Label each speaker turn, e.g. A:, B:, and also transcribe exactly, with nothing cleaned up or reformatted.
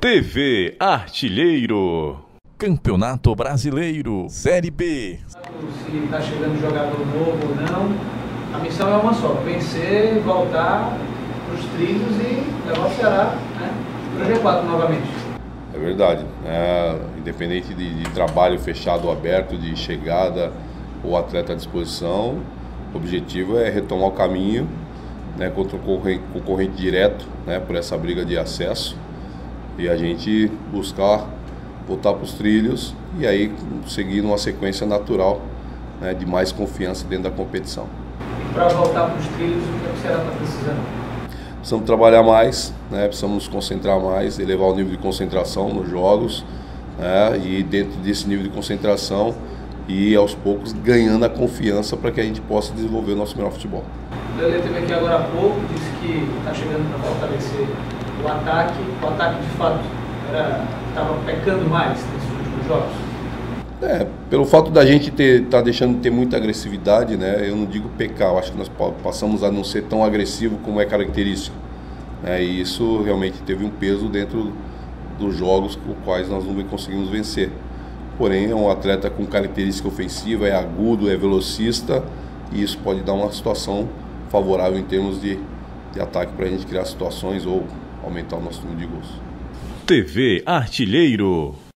A: T V Artilheiro. Campeonato Brasileiro, Série B.
B: Se está chegando jogador novo ou não, a missão é uma só: vencer, voltar para os trilhos e levar o Ceará, né, para o G quatro novamente.
C: É verdade, é, independente de, de trabalho fechado ou aberto, de chegada ou atleta à disposição, o objetivo é retomar o caminho, né, contra o concorrente, concorrente direto, né, por essa briga de acesso, e a gente buscar voltar para os trilhos e aí seguir numa sequência natural, né, de mais confiança dentro da competição.
B: E para voltar para os trilhos, o que é que o Ceará está precisando?
C: Precisamos trabalhar mais, né, precisamos nos concentrar mais, elevar o nível de concentração nos jogos, né, e dentro desse nível de concentração e aos poucos ganhando a confiança para que a gente possa desenvolver o nosso melhor futebol.
B: O Lelê esteve aqui agora há pouco, disse que está chegando para fortalecer o ataque. O ataque de fato estava pecando mais nesses últimos jogos?
C: É, pelo fato da gente estar tá deixando de ter muita agressividade, né, eu não digo pecar, eu acho que nós passamos a não ser tão agressivo como é característico, né, e isso realmente teve um peso dentro dos jogos com os quais nós não conseguimos vencer. Porém, é um atleta com característica ofensiva, é agudo, é velocista, e isso pode dar uma situação favorável em termos de, de ataque para a gente criar situações ou aumentar o nosso número de gols.
A: T V Artilheiro.